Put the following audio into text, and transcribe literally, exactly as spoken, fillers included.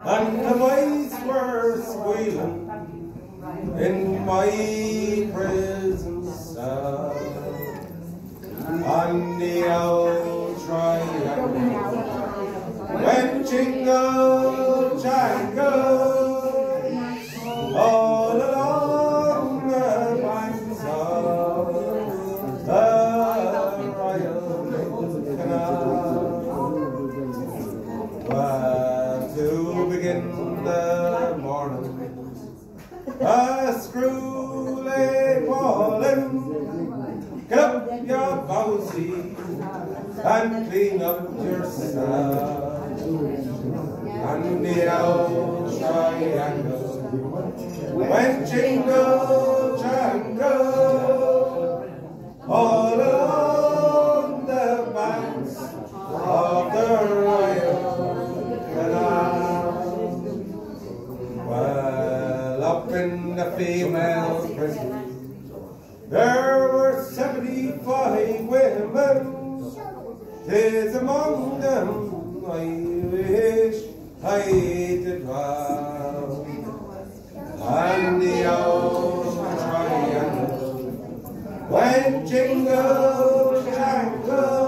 and the mice were squealing in my prison cell. On the old triangle went jingle jangle all along the banks of the Royal Canal. Well, to begin the morning, a screw lay falling. Get up, your bowsy, and clean up yourself. And the old triangle went jingle jangle all along the banks of the Royal Canal. Well, up in the female prison, there were seventy-five women. 'Tis among them I wish I did dwell. And the old triangle went jingle jangle